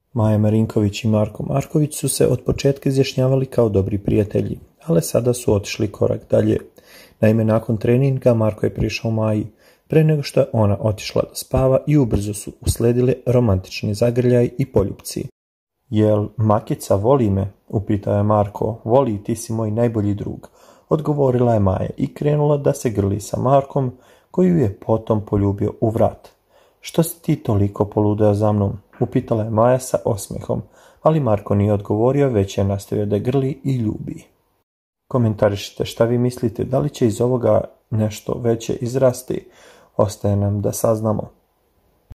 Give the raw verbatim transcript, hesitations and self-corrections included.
Maja Marinković i Marko Marković su se od početka izjašnjavali kao dobri prijatelji, ali sada su otišli korak dalje. Naime, nakon treninga Marko je prišao Maji, pre nego što je ona otišla da spava i ubrzo su usledili romantični zagrljaj i poljupci. Jel Makica voli me? Upitao je Marko. Voli, ti si moj najbolji drug, odgovorila je Maja i krenula da se grli sa Markom, koju je potom poljubio u vrat. Što si ti toliko poludeo za mnom? Upitala je Maja sa osmehom, ali Marko nije odgovorio, već je nastavio da grli i ljubi. Komentarišite šta vi mislite, da li će iz ovoga nešto veće izrasti? Ostaje nam da saznamo.